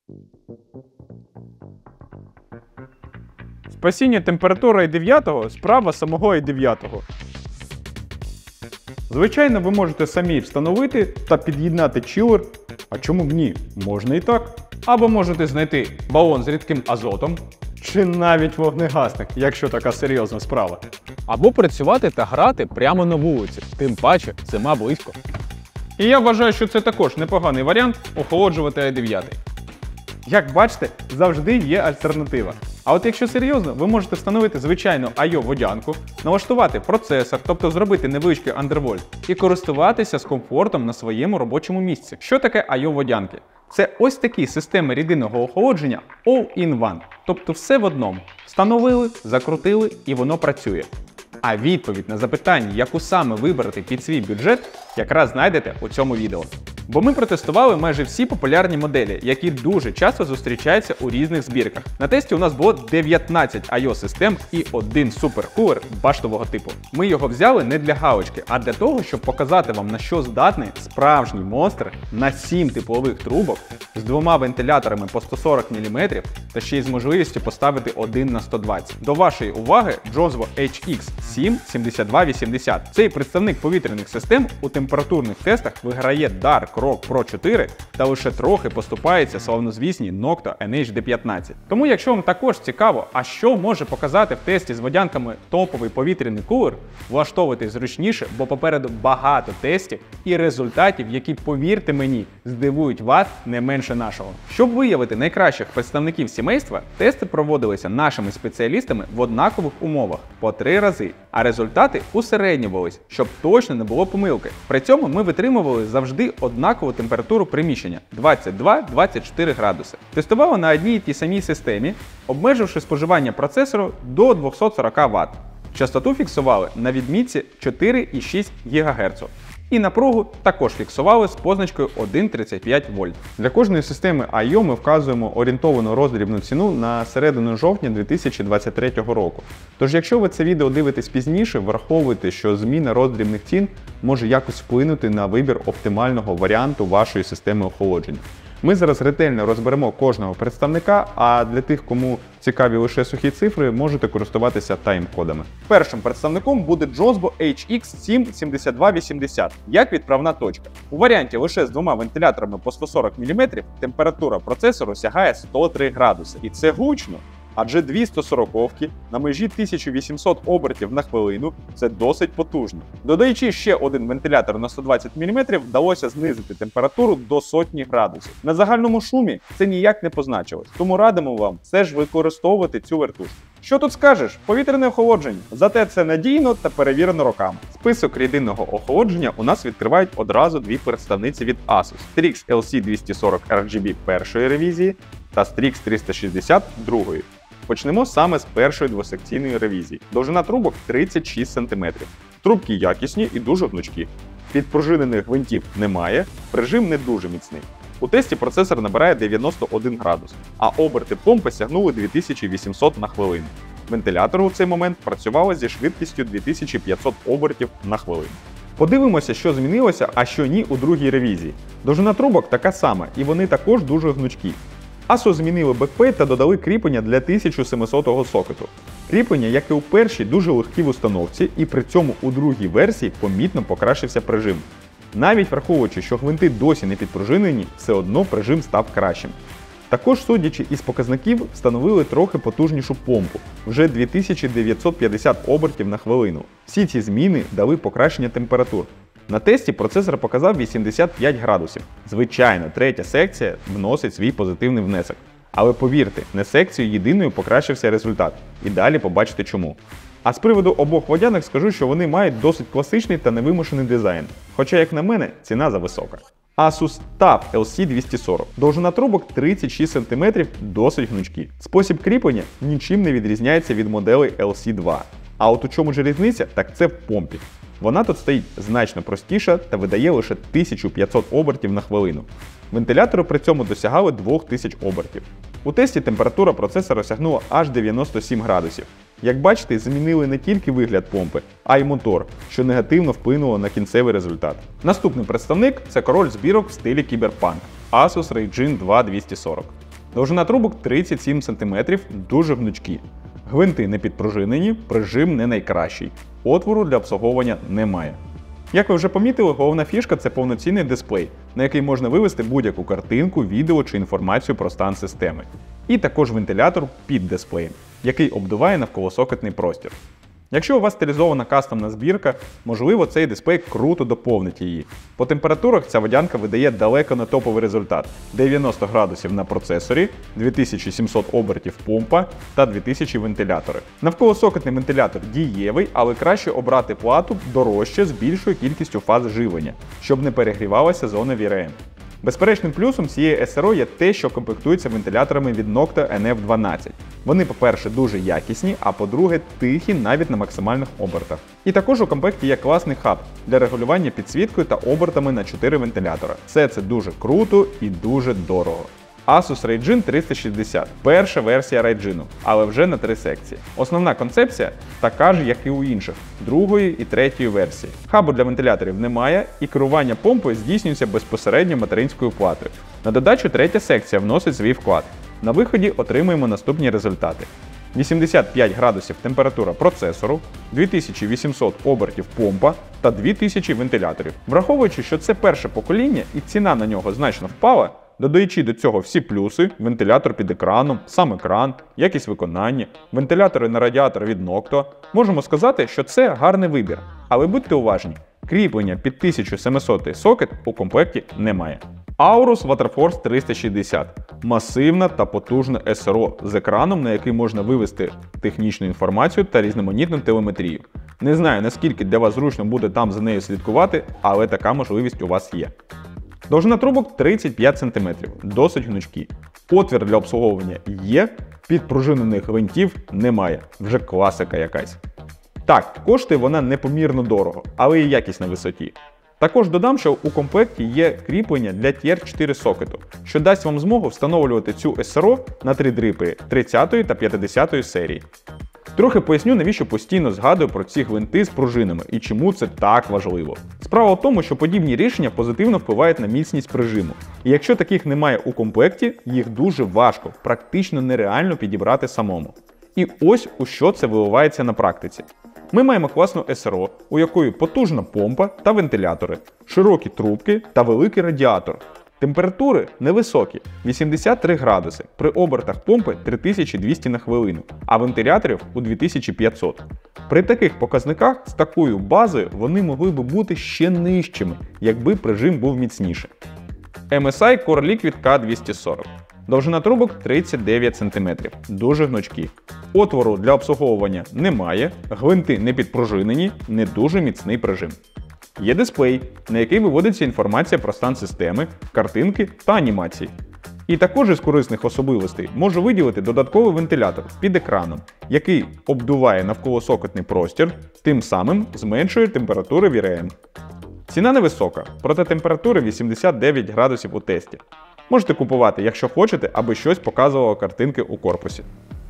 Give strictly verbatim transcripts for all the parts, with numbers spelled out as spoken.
Спасіння температури ай дев'ять – справа самого ай дев'ять. Звичайно, ви можете самі встановити та під'єднати чилер, а чому б ні, можна і так. Або можете знайти балон з рідким азотом, чи навіть вогнегасник, якщо така серйозна справа. Або працювати та грати прямо на вулиці, тим паче зима близько. І я вважаю, що це також непоганий варіант охолоджувати ай дев'ять. Як бачите, завжди є альтернатива. А от якщо серйозно, ви можете встановити звичайну ай о-водянку, налаштувати процесор, тобто зробити невеличкий андервольт, і користуватися з комфортом на своєму робочому місці. Що таке ай о-водянки? Це ось такі системи рідинного охолодження all-in-one, тобто все в одному. Встановили, закрутили і воно працює. А відповідь на запитання, яку саме вибрати під свій бюджет, якраз знайдете у цьому відео. Бо ми протестували майже всі популярні моделі, які дуже часто зустрічаються у різних збірках. На тесті у нас було дев'ятнадцять ай о-систем і один суперкулер баштового типу. Ми його взяли не для галочки, а для того, щоб показати вам, на що здатний справжній монстр на сім теплових трубок з двома вентиляторами по сто сорок міліметрів та ще й з можливістю поставити один на сто двадцять. До вашої уваги Josvo ейч ікс сім сімдесят два вісімдесят. Цей представник повітряних систем у температурних тестах виграє Dark Rock Pro чотири та лише трохи поступається славнозвісній Noctua ен ейч ді п'ятнадцять. Тому якщо вам також цікаво, а що може показати в тесті з водянками топовий повітряний кулер, влаштовуйтесь зручніше, бо попереду багато тестів і результатів, які, повірте мені, здивують вас не менше нашого. Щоб виявити найкращих представників сімейства, тести проводилися нашими спеціалістами в однакових умовах по три рази, а результати усереднювались, щоб точно не було помилки. При цьому ми витримували завжди однакову температуру приміщення двадцять два - двадцять чотири градуси. Тестували на одній і тій самій системі, обмеживши споживання процесору до двохсот сорока ватт. Частоту фіксували на відмітці чотири і шість гігагерца. І напругу також фіксували з позначкою один цілих тридцять п'ять вольт. Для кожної системи ай о ми вказуємо орієнтовану роздрібну ціну на середину жовтня дві тисячі двадцять третього року. Тож якщо ви це відео дивитесь пізніше, враховуйте, що зміна роздрібних цін може якось вплинути на вибір оптимального варіанту вашої системи охолодження. Ми зараз ретельно розберемо кожного представника, а для тих, кому цікаві лише сухі цифри, можете користуватися тайм-кодами. Першим представником буде Josvo ейч ікс сім сімдесят два вісімдесят, як відправна точка. У варіанті лише з двома вентиляторами по сто сорок міліметрів температура процесору сягає сто три градуси. І це гучно. Адже дві сто сороковки на межі тисяча вісімсот обертів на хвилину – це досить потужно. Додаючи ще один вентилятор на сто двадцять міліметрів, вдалося знизити температуру до сотні градусів. На загальному шумі це ніяк не позначилось, тому радимо вам все ж використовувати цю вертушку. Що тут скажеш? Повітряне охолодження. Зате це надійно та перевірено роками. Список рідинного охолодження у нас відкривають одразу дві представниці від Asus: Strix ел сі двісті сорок ар джі бі першої ревізії та Strix триста шістдесят другої. Почнемо саме з першої двосекційної ревізії. Довжина трубок тридцять шість сантиметрів. Трубки якісні і дуже гнучкі. Підпружинених гвинтів немає, прижим не дуже міцний. У тесті процесор набирає дев'яносто один градус, а оберти помпи сягнули дві тисячі вісімсот на хвилину. Вентилятор у цей момент працював зі швидкістю дві тисячі п'ятсот обертів на хвилину. Подивимося, що змінилося, а що ні у другій ревізії. Довжина трубок така сама, і вони також дуже гнучкі. Asus змінили бекплейт та додали кріплення для тисяча сімсотого сокету. Кріплення, як і у першій, дуже легкі в установці, і при цьому у другій версії помітно покращився прижим. Навіть враховуючи, що гвинти досі не підпружинені, все одно прижим став кращим. Також, судячи із показників, встановили трохи потужнішу помпу, вже дві тисячі дев'ятсот п'ятдесят обертів на хвилину. Всі ці зміни дали покращення температур. На тесті процесор показав вісімдесят п'ять градусів. Звичайно, третя секція вносить свій позитивний внесок. Але повірте, не секцією єдиною покращився результат. І далі побачите чому. А з приводу обох водянок скажу, що вони мають досить класичний та невимушений дизайн. Хоча, як на мене, ціна зависока. Asus TUF ел сі двісті сорок. Довжина трубок тридцять шість сантиметрів, досить гнучкі. Спосіб кріплення нічим не відрізняється від моделей ел сі два. А от у чому ж різниця, так це в помпі. Вона тут стоїть значно простіша та видає лише тисячу п'ятсот обертів на хвилину. Вентилятори при цьому досягали дві тисячі обертів. У тесті температура процесора сягнула аж дев'яносто сім градусів. Як бачите, змінили не тільки вигляд помпи, а й мотор, що негативно вплинуло на кінцевий результат. Наступний представник – це король збірок в стилі кіберпанк – Asus Raygen два двісті сорок. Довжина трубок тридцять сім сантиметрів, дуже гнучкі. Гвинти не підпружинені, прижим не найкращий. Отвору для обслуговування немає. Як ви вже помітили, головна фішка – це повноцінний дисплей, на який можна вивести будь-яку картинку, відео чи інформацію про стан системи. І також вентилятор під дисплеєм, який обдуває навколосокетний простір. Якщо у вас стилізована кастомна збірка, можливо, цей дисплей круто доповнить її. По температурах ця водянка видає далеко не топовий результат – дев'яносто градусів на процесорі, дві тисячі сімсот обертів помпа та дві тисячі вентилятори. Навколосокетний вентилятор дієвий, але краще обрати плату дорожче з більшою кількістю фаз живлення, щоб не перегрівалася зона ві ар ем. Безперечним плюсом цієї ес ар о є те, що комплектується вентиляторами від Noctua ен еф дванадцять. Вони, по-перше, дуже якісні, а по-друге, тихі навіть на максимальних обертах. І також у комплекті є класний хаб для регулювання підсвіткою та обертами на чотири вентилятора. Все це дуже круто і дуже дорого. Asus Ryzen триста шістдесят – перша версія Ryzen, але вже на три секції. Основна концепція така ж, як і у інших, другої і третьої версії. Хабу для вентиляторів немає, і керування помпою здійснюється безпосередньо материнською платою. На додачу третя секція вносить свій вклад. На виході отримуємо наступні результати. вісімдесят п'ять градусів температура процесору, дві тисячі вісімсот обертів помпа та дві тисячі вентиляторів. Враховуючи, що це перше покоління і ціна на нього значно впала, додаючи до цього всі плюси – вентилятор під екраном, сам екран, якість виконання, вентилятори на радіатор від Noctua, можемо сказати, що це гарний вибір. Але будьте уважні, кріплення під тисяча сімсот сокет у комплекті немає. Aorus WaterForce триста шістдесят – масивна та потужна ес ар о з екраном, на який можна вивести технічну інформацію та різноманітну телеметрію. Не знаю, наскільки для вас зручно буде там за нею слідкувати, але така можливість у вас є. Довжина трубок тридцять п'ять сантиметрів, досить гнучкі. Отвір для обслуговування є, підпружинених гвинтів немає, вже класика якась. Так, коштує вона непомірно дорого, але і якість на висоті. Також додам, що у комплекті є кріплення для ті ар чотири сокету, що дасть вам змогу встановлювати цю ес ар о на три дрипи тридцятої та п'ятдесятої серії. Трохи поясню, навіщо постійно згадую про ці гвинти з пружинами і чому це так важливо. Справа в тому, що подібні рішення позитивно впливають на міцність прижиму. І якщо таких немає у комплекті, їх дуже важко, практично нереально підібрати самому. І ось у що це виливається на практиці. Ми маємо класну ес ар о, у якої потужна помпа та вентилятори, широкі трубки та великий радіатор. Температури невисокі – вісімдесят три градуси, при обертах помпи три тисячі двісті на хвилину, а вентиляторів у дві тисячі п'ятсот. При таких показниках з такою базою вони могли б бути ще нижчими, якби прижим був міцніший. ем ес ай Core Liquid К двісті сорок. Довжина трубок тридцять дев'ять сантиметрів, дуже гнучкі. Отвору для обслуговування немає, гвинти не підпружинені, не дуже міцний прижим. Є дисплей, на який виводиться інформація про стан системи, картинки та анімації. І також із корисних особливостей можу виділити додатковий вентилятор під екраном, який обдуває навколосокетний простір, тим самим зменшує температури ві ар ем. Ціна невисока, проте температури вісімдесят дев'ять градусів у тесті. Можете купувати, якщо хочете, аби щось показувало картинки у корпусі.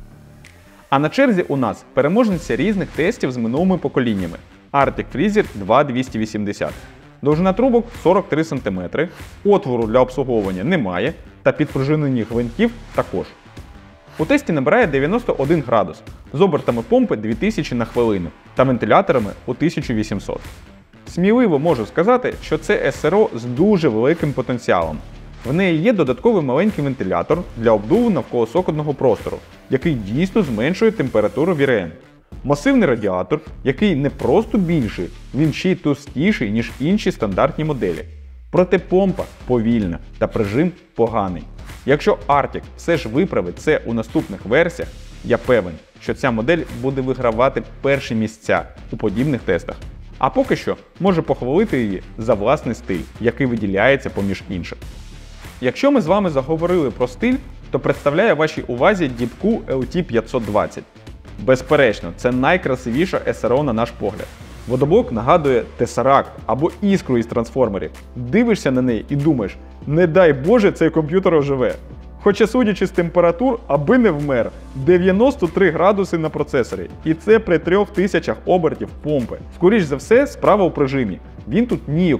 А на черзі у нас переможниця різних тестів з минулими поколіннями. Arctic Freezer два двісті вісімдесят. Довжина трубок сорок три сантиметри, отвору для обслуговування немає та підпружинені гвинтів також. У тесті набирає дев'яносто один градус, з обертами помпи дві тисячі на хвилину та вентиляторами у тисячу вісімсот. Сміливо можу сказати, що це ес ар о з дуже великим потенціалом. В неї є додатковий маленький вентилятор для обдуву навколосокетного простору, який дійсно зменшує температуру ві ар ем. Масивний радіатор, який не просто більший, він ще й товстіший, ніж інші стандартні моделі. Проте помпа повільна та прижим поганий. Якщо Arctic все ж виправить це у наступних версіях, я певен, що ця модель буде вигравати перші місця у подібних тестах. А поки що може похвалити її за власний стиль, який виділяється поміж інших. Якщо ми з вами заговорили про стиль, то представляю вашій увазі Deepcool ел ті п'ятсот двадцять. Безперечно, це найкрасивіша ес ар о на наш погляд. Водоблок нагадує Tesseract або іскру із трансформерів. Дивишся на неї і думаєш, не дай Боже цей комп'ютер оживе. Хоча судячи з температур, аби не вмер, дев'яносто три градуси на процесорі. І це при трьох тисячах обертів помпи. Скоріш за все, справа у прижимі. Він тут ніяковий.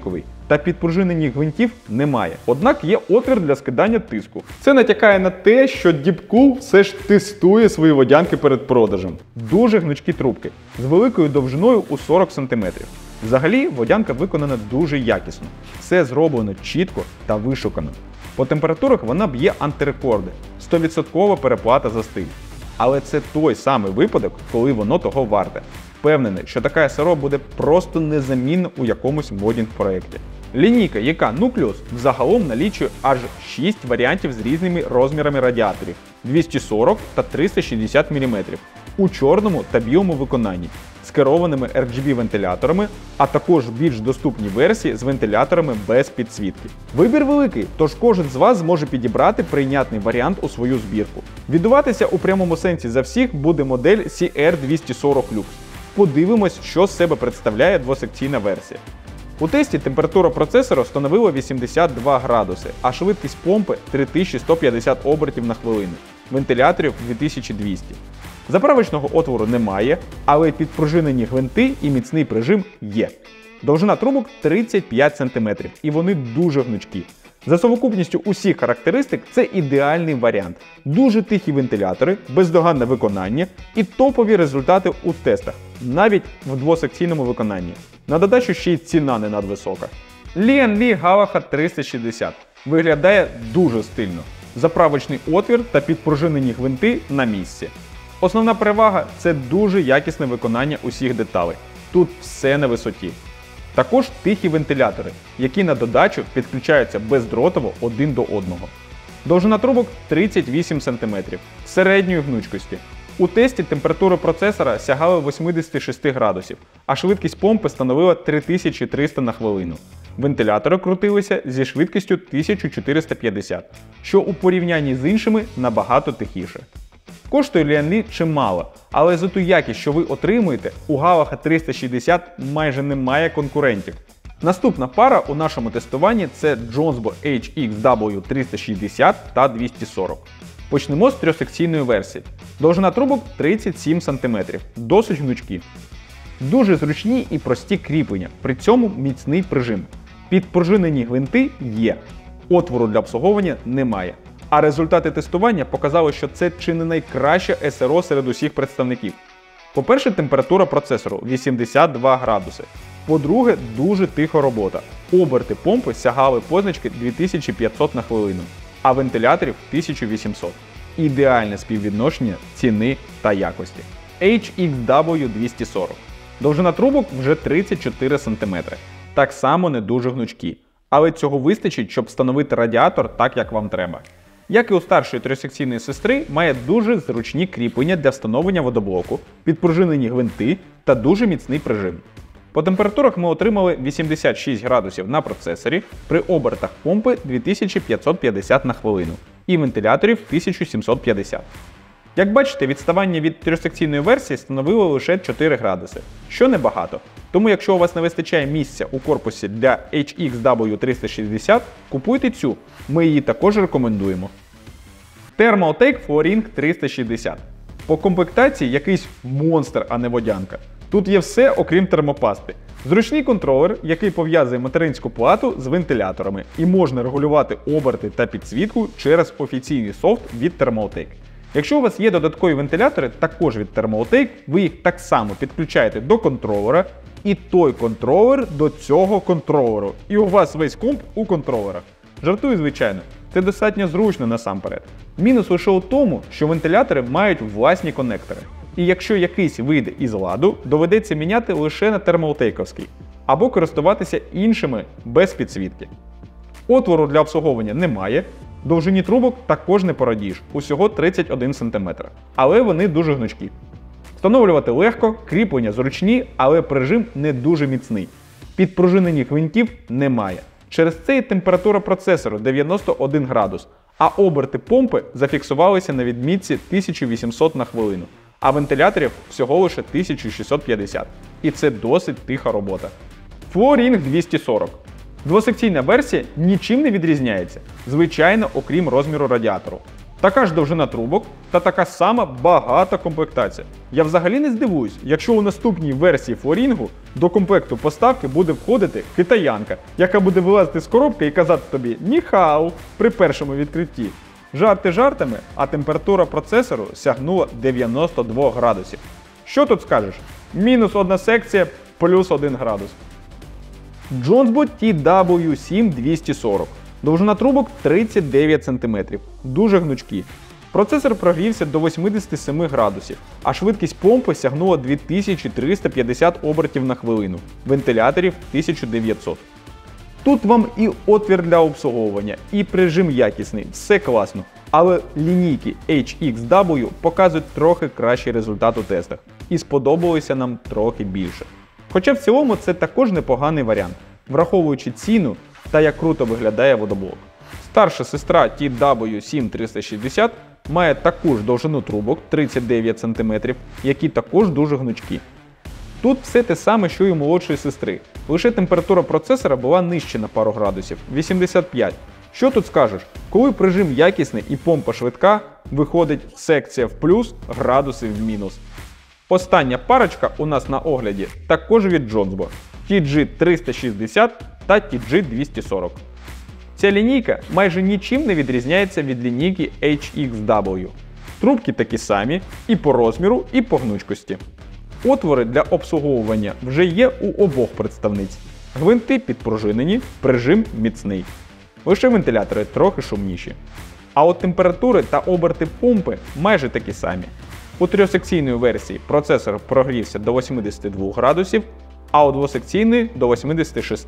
та підпружинені гвинтів немає. Однак є отвір для скидання тиску. Це натякає на те, що Deepcool все ж тестує свої водянки перед продажем. Дуже гнучкі трубки з великою довжиною у сорок сантиметрів. Взагалі, водянка виконана дуже якісно. Все зроблено чітко та вишукано. По температурах вона б'є антирекорди. сто відсотків переплата за стиль. Але це той самий випадок, коли воно того варте. Впевнений, що така ес ар о буде просто незамінна у якомусь модінг-проєкті. Лінійка і ка Nucleus взагалом налічує аж шість варіантів з різними розмірами радіаторів двісті сорок та триста шістдесят міліметрів у чорному та білому виконанні з керованими ар джі бі-вентиляторами, а також більш доступні версії з вентиляторами без підсвітки. Вибір великий, тож кожен з вас зможе підібрати прийнятний варіант у свою збірку. Віддуватися у прямому сенсі за всіх буде модель сі ар двісті сорок люкс. Подивимось, що з себе представляє двосекційна версія. У тесті температура процесора становила вісімдесят два градуси, а швидкість помпи три тисячі сто п'ятдесят обертів на хвилину, вентиляторів дві тисячі двісті. Заправочного отвору немає, але підпружинені гвинти і міцний прижим є. Довжина трубок тридцять п'ять сантиметрів, і вони дуже гнучкі. За совокупністю усіх характеристик це ідеальний варіант. Дуже тихі вентилятори, бездоганне виконання і топові результати у тестах, навіть в двосекційному виконанні. На додачу ще й ціна не надвисока. Lian Li Galahad триста шістдесят виглядає дуже стильно. Заправочний отвір та підпружинені гвинти на місці. Основна перевага – це дуже якісне виконання усіх деталей. Тут все на висоті. Також тихі вентилятори, які на додачу підключаються бездротово один до одного. Довжина трубок тридцять вісім сантиметрів, середньої гнучкості. У тесті температура процесора сягала вісімдесят шість градусів, а швидкість помпи становила три тисячі триста на хвилину. Вентилятори крутилися зі швидкістю тисяча чотириста п'ятдесят, що у порівнянні з іншими набагато тихіше. Коштує Lian Li чимало, але за ту якість, що ви отримуєте, у Galahad триста шістдесят майже немає конкурентів. Наступна пара у нашому тестуванні – це Jonsbo ейч ікс дабл ю триста шістдесят та двісті сорок. Почнемо з трьохсекційної версії. Довжина трубок тридцять сім сантиметрів, досить гнучкі. Дуже зручні і прості кріплення, при цьому міцний прижим. Підпружинені гвинти є, отвору для обслуговування немає. А результати тестування показали, що це чи не найкраще ес ар о серед усіх представників. По-перше, температура процесору вісімдесят два градуси. По-друге, дуже тиха робота. Оберти помпи сягали позначки дві тисячі п'ятсот на хвилину, а вентиляторів тисяча вісімсот. Ідеальне співвідношення ціни та якості. ейч ікс дабл ю двісті сорок. Довжина трубок вже тридцять чотири сантиметри. Так само не дуже гнучкі. Але цього вистачить, щоб встановити радіатор так, як вам треба. Як і у старшої трьохсекційної сестри, має дуже зручні кріплення для встановлення водоблоку, підпружинені гвинти та дуже міцний прижим. По температурах ми отримали вісімдесят шість градусів на процесорі при обертах помпи дві тисячі п'ятсот п'ятдесят на хвилину і вентиляторів тисяча сімсот п'ятдесят. Як бачите, відставання від трьохсекційної версії становило лише чотири градуси, що небагато. Тому якщо у вас не вистачає місця у корпусі для ейч ікс дабл ю триста шістдесят, купуйте цю, ми її також рекомендуємо. Thermaltake FlowRing триста шістдесят. По комплектації якийсь монстр, а не водянка. Тут є все, окрім термопасти. Зручний контролер, який пов'язує материнську плату з вентиляторами, і можна регулювати оберти та підсвітку через офіційний софт від Thermaltake. Якщо у вас є додаткові вентилятори, також від Thermaltake, ви їх так само підключаєте до контролера, і той контролер до цього контролеру. І у вас весь комп у контролерах. Жартую, звичайно, це достатньо зручно насамперед. Мінус лише у тому, що вентилятори мають власні конектори. І якщо якийсь вийде із ладу, доведеться міняти лише на термалтейковський, або користуватися іншими без підсвітки. Отвору для обслуговування немає, довжині трубок також не порадієш, усього тридцять один сантиметр. Але вони дуже гнучкі. Встановлювати легко, кріплення зручні, але прижим не дуже міцний. Підпружинених гвинтів немає. Через це і температура процесору дев'яносто один градус, а оберти помпи зафіксувалися на відмітці тисяча вісімсот на хвилину, а вентиляторів всього лише тисяча шістсот п'ятдесят. І це досить тиха робота. FlowRing двісті сорок. Двосекційна версія нічим не відрізняється, звичайно, окрім розміру радіатору. Така ж довжина трубок та така сама багата комплектація. Я взагалі не здивуюсь, якщо у наступній версії флорінгу до комплекту поставки буде входити китаянка, яка буде вилазити з коробки і казати тобі «Ніхау» при першому відкритті. Жарти жартами, а температура процесору сягнула дев'яносто два градусів. Що тут скажеш? Мінус одна секція, плюс один градус. Jonesbo ті дабл ю сім двісті сорок. Довжина трубок тридцять дев'ять сантиметрів. Дуже гнучкі. Процесор прогрівся до вісімдесят сім градусів, а швидкість помпи сягнула дві тисячі триста п'ятдесят обертів на хвилину, вентиляторів тисяча дев'ятсот. Тут вам і отвір для обслуговування, і прижим якісний, все класно. Але лінійки ейч ікс дабл ю показують трохи кращий результат у тестах. І сподобалося нам трохи більше. Хоча в цілому це також непоганий варіант, враховуючи ціну та як круто виглядає водоблок. Старша сестра ті дабл ю сім триста шістдесят має таку ж довжину трубок тридцять дев'ять сантиметрів, які також дуже гнучкі. Тут все те саме, що і у молодшої сестри. Лише температура процесора була нижче на пару градусів – вісімдесят п'ять. Що тут скажеш? Коли прижим якісний і помпа швидка, виходить секція в плюс, градуси в мінус. Остання парочка у нас на огляді також від Jonesbo – ті джі триста шістдесят та ті джі двісті сорок. Ця лінійка майже нічим не відрізняється від лінійки ейч ікс дабл ю. Трубки такі самі і по розміру, і по гнучкості. Отвори для обслуговування вже є у обох представниць. Гвинти підпружинені, прижим міцний. Лише вентилятори трохи шумніші. А от температури та оберти помпи майже такі самі. У трьохсекційної версії процесор прогрівся до вісімдесят два градусів, а у двосекційної до вісімдесят шість.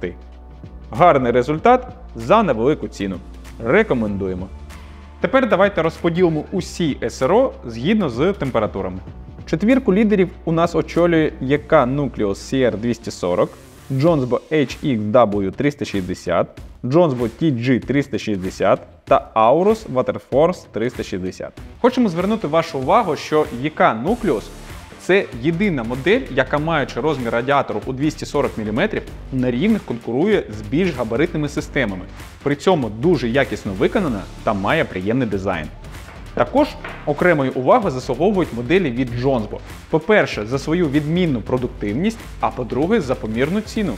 Гарний результат за невелику ціну. Рекомендуємо. Тепер давайте розподілимо усі ес ар о згідно з температурами. Четвірку лідерів у нас очолює і ка Nucleus сі ар двісті сорок, Jonesbo ейч ікс дабл ю триста шістдесят, Jonesbo ті джі триста шістдесят та Aorus Waterforce триста шістдесят. Хочемо звернути вашу увагу, що і ка Nucleus – це єдина модель, яка, маючи розмір радіатору у двісті сорок міліметрів, на рівних конкурує з більш габаритними системами. При цьому дуже якісно виконана та має приємний дизайн. Також окремої уваги заслуговують моделі від Jonesbo. По-перше, за свою відмінну продуктивність, а по-друге, за помірну ціну.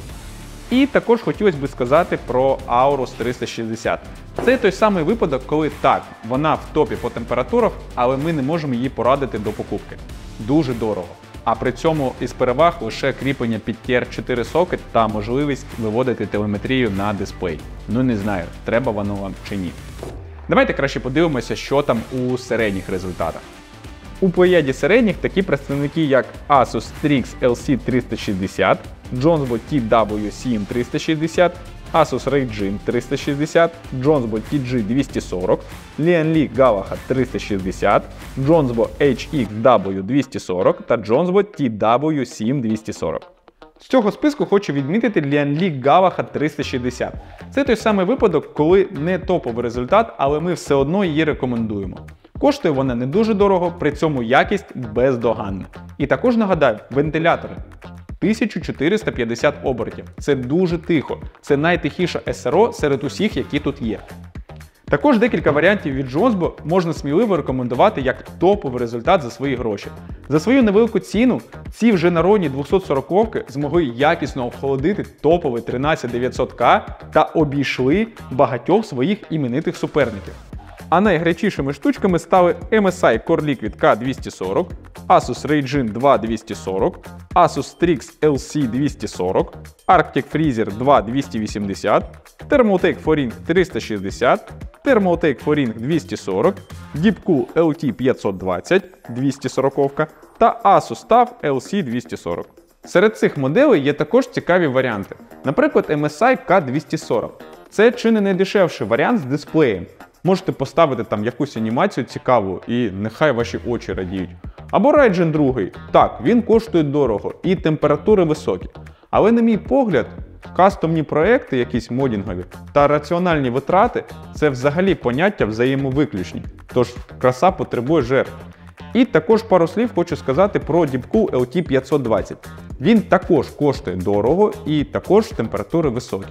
І також хотілося б сказати про Aorus триста шістдесят. Це той самий випадок, коли так, вона в топі по температурах, але ми не можемо її порадити до покупки. Дуже дорого. А при цьому із переваг лише кріплення під ті ар чотири сокет та можливість виводити телеметрію на дисплей. Ну не знаю, треба воно вам чи ні. Давайте краще подивимося, що там у середніх результатах. У плеяді середніх такі представники, як Asus Strix ел сі триста шістдесят, Jonesbo ті дабл ю сім триста шістдесят, Asus Raijin триста шістдесят, Jonesbo ті джі двісті сорок, Lian Galahad триста шістдесят, Jonesbo ейч ікс дабл ю двісті сорок та Jonesbo ті дабл ю сім двісті сорок. З цього списку хочу відмітити Lian Galahad триста шістдесят. Це той самий випадок, коли не топовий результат, але ми все одно її рекомендуємо. Коштує вона не дуже дорого, при цьому якість бездоганна. І також нагадаю, вентилятори. тисяча чотириста п'ятдесят обертів. Це дуже тихо. Це найтихіша ес ар о серед усіх, які тут є. Також декілька варіантів від Jonesbo можна сміливо рекомендувати як топовий результат за свої гроші. За свою невелику ціну ці вже народні двісті сороковки змогли якісно охолодити топовий тринадцять дев'ятсот ка та обійшли багатьох своїх іменитих суперників. А найгарячішими штучками стали ем ес ай Core Liquid ка двісті сорок, Asus Raijin два двісті сорок, Asus Strix ел сі двісті сорок, Arctic Freezer два двісті вісімдесят, Thermaltake Foring триста шістдесят, Thermaltake Foring двісті сорок, Deepcool ел ті п'ятсот двадцять двісті сорок та Asus TUF ел сі двісті сорок. Серед цих моделей є також цікаві варіанти. Наприклад, ем ес ай ка двісті сорок. Це чи не найдешевший варіант з дисплеєм. Можете поставити там якусь анімацію цікаву і нехай ваші очі радіють. Або Raijin два. Так, він коштує дорого і температури високі. Але на мій погляд, кастомні проекти, якісь модінгові, та раціональні витрати – це взагалі поняття взаємовиключні. Тож краса потребує жертв. І також пару слів хочу сказати про Deepcool ел ті п'ятсот двадцять. Він також коштує дорого і також температури високі.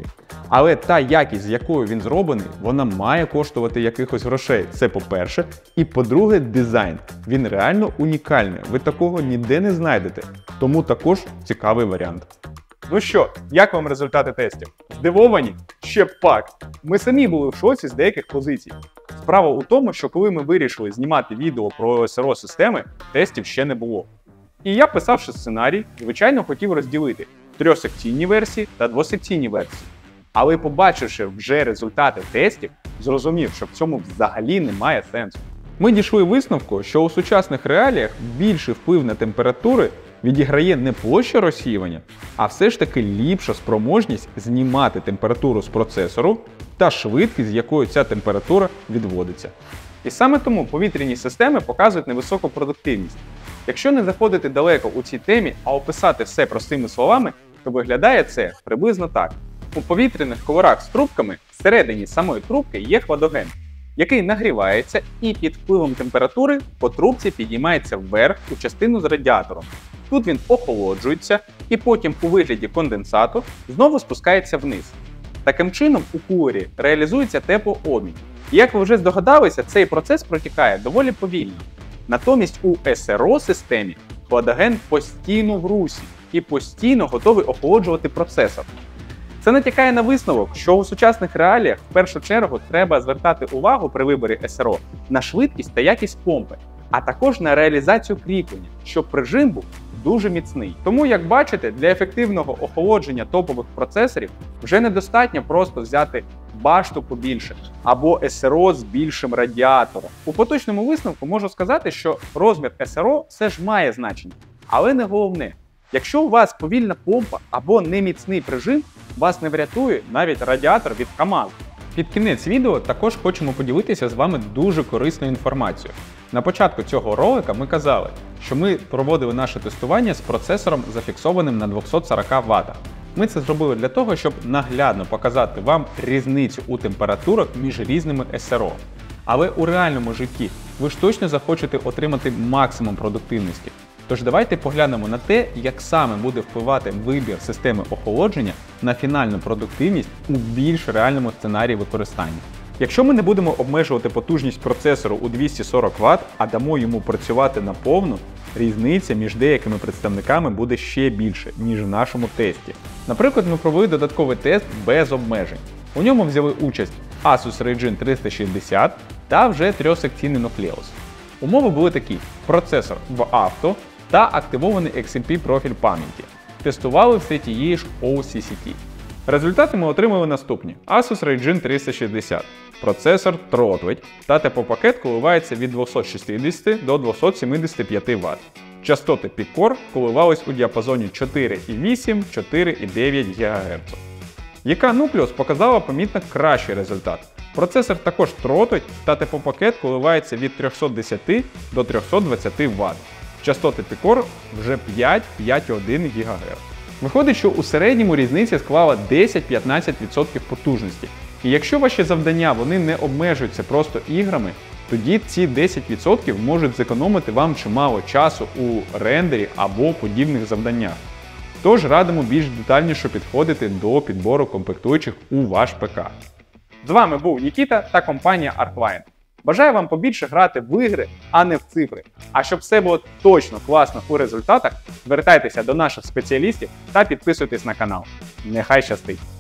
Але та якість, з якою він зроблений, вона має коштувати якихось грошей. Це по-перше. І по-друге, дизайн. Він реально унікальний. Ви такого ніде не знайдете. Тому також цікавий варіант. Ну що, як вам результати тестів? Здивовані? Ще пак! Ми самі були в шоці з деяких позицій. Справа у тому, що коли ми вирішили знімати відео про ес ер о-системи, тестів ще не було. І я, писавши сценарій, звичайно хотів розділити трьохсекційні версії та двосекційні версії. Але побачивши вже результати тестів, зрозумів, що в цьому взагалі немає сенсу. Ми дійшли висновку, що у сучасних реаліях більший вплив на температури відіграє не площа розсіювання, а все ж таки ліпша спроможність знімати температуру з процесору та швидкість, з якою ця температура відводиться. І саме тому повітряні системи показують невисоку продуктивність. Якщо не заходити далеко у цій темі, а описати все простими словами, то виглядає це приблизно так. У повітряних коварах з трубками всередині самої трубки є хладоген, який нагрівається і під впливом температури по трубці підіймається вверх у частину з радіатором. Тут він охолоджується і потім у вигляді конденсату знову спускається вниз. Таким чином у кулері реалізується теплообмін. І як ви вже здогадалися, цей процес протікає доволі повільно. Натомість у ес ер о-системі хладоген постійно в русі і постійно готовий охолоджувати процесор. Це натякає на висновок, що у сучасних реаліях в першу чергу треба звертати увагу при виборі ес ер о на швидкість та якість помпи, а також на реалізацію кріплення, щоб прижим був дуже міцний. Тому, як бачите, для ефективного охолодження топових процесорів вже недостатньо просто взяти башту побільше або ес ер о з більшим радіатором. У поточному висновку можу сказати, що розмір ес ер о все ж має значення, але не головне. Якщо у вас повільна помпа або неміцний прижим, вас не врятує навіть радіатор від команд. Під кінець відео також хочемо поділитися з вами дуже корисною інформацією. На початку цього ролика ми казали, що ми проводили наше тестування з процесором зафіксованим на двохсот сорока ваттах. Ми це зробили для того, щоб наглядно показати вам різницю у температурах між різними ес ер о. Але у реальному житті ви ж точно захочете отримати максимум продуктивності. Тож давайте поглянемо на те, як саме буде впливати вибір системи охолодження на фінальну продуктивність у більш реальному сценарії використання. Якщо ми не будемо обмежувати потужність процесору у двісті сорок ватт, а дамо йому працювати наповну, різниця між деякими представниками буде ще більше, ніж в нашому тесті. Наприклад, ми провели додатковий тест без обмежень. У ньому взяли участь Asus Radeon триста шістдесят та вже трьохсекційний Nucleus. Умови були такі: процесор в авто та активований ікс ем пі профіль пам'яті. Тестували все тієї ж о сі сі ті. Результати ми отримали наступні. Asus Radeon триста шістдесят. Процесор тротлить та теплопакет коливається від двохсот шістдесят до двохсот сімдесят п'ять ватт. Частоти P-Core коливались у діапазоні чотири і вісім - чотири і дев'ять гігагерц. і ка Nucleus показала помітно кращий результат. Процесор також тротлить та теплопакет коливається від трьохсот десяти до трьохсот двадцяти ватт. Частоти P-Core вже п'ять - п'ять і один гігагерц. Виходить, що у середньому різниця склала десять - п'ятнадцять відсотків потужності. І якщо ваші завдання вони не обмежуються просто іграми, тоді ці десять відсотків можуть зекономити вам чимало часу у рендері або подібних завданнях. Тож радимо більш детальніше підходити до підбору комплектуючих у ваш ПК. З вами був Нікіта та компанія Arcline. Бажаю вам побільше грати в ігри, а не в цифри. А щоб все було точно класно у результатах, звертайтеся до наших спеціалістів та підписуйтесь на канал. Нехай щастить!